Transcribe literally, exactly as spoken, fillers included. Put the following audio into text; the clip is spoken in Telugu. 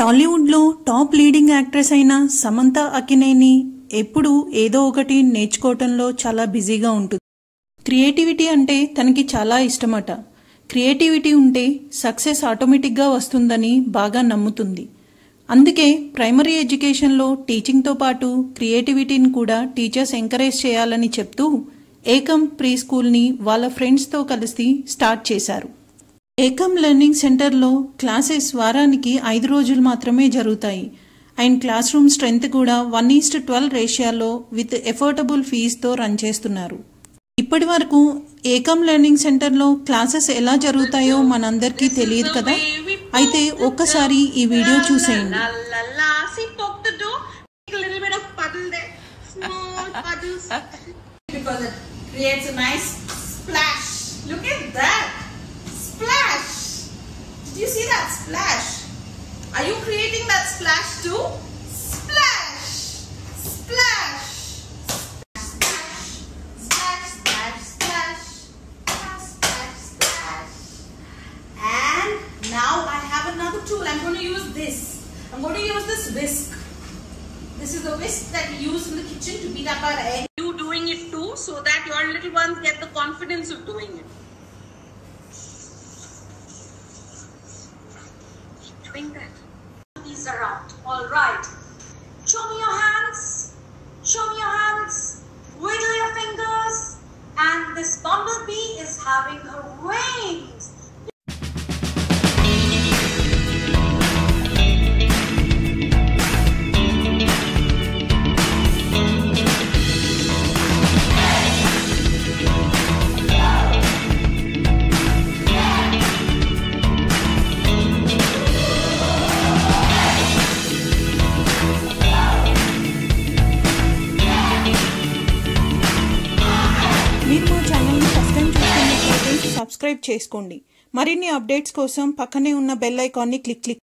టాలీవుడ్ లో టాప్ లీడింగ్ యాక్ట్రెస్ అయిన సమంత అక్కినేని ఎప్పుడు ఏదో ఒకటి నేర్చుకోవటంలో చాలా బిజీగా ఉంటుంది. క్రియేటివిటీ అంటే తనకి చాలా ఇష్టమట. క్రియేటివిటీ ఉంటే సక్సెస్ ఆటోమేటిక్గా వస్తుందని బాగా నమ్ముతుంది. అందుకే ప్రైమరీ ఎడ్యుకేషన్లో టీచింగ్తో పాటు క్రియేటివిటీని కూడా టీచర్స్ ఎంకరేజ్ చేయాలని చెప్తూ ఏకం ప్రీ స్కూల్ని వాళ్ళ ఫ్రెండ్స్తో కలిసి స్టార్ట్ చేశారు. ఏకం లెర్నింగ్ సెంటర్లో క్లాసెస్ వారానికి ఐదు రోజులు మాత్రమే జరుగుతాయి. అండ్ క్లాస్ రూమ్ స్ట్రెంత్ కూడా వన్ ఈస్ట్ ట్వెల్వ్ రేషియాలో విత్ ఎఫోర్డబుల్ ఫీజుతో రన్ చేస్తున్నారు. ఇప్పటి వరకు ఏకం లెర్నింగ్ సెంటర్లో క్లాసెస్ ఎలా జరుగుతాయో మనందరికీ తెలియదు కదా. అయితే ఒక్కసారి ఈ వీడియో చూసేయండి. Splash! Did you see that splash? Are you creating that splash too? Splash! Splash! Splash! Splash! Splash! Splash! Splash! Splash! Splash! And now I have another tool. I'm going to use this. I'm going to use this whisk. This is the whisk that we use in the kitchen to beat up our egg. You doing it too, so that your little ones get the confidence of doing it. That. These are out. All right. Show me your hands. Show me your hands. Wiggle your fingers. And this bumblebee is having her wings. మీరు మా ఛానల్ని ఫస్ట్ టైం చూస్తున్నట్లయితే సబ్స్క్రైబ్ చేసుకోండి. మరిన్ని అప్డేట్స్ కోసం పక్కనే ఉన్న బెల్ ఐకాన్ని క్లిక్ క్లిక్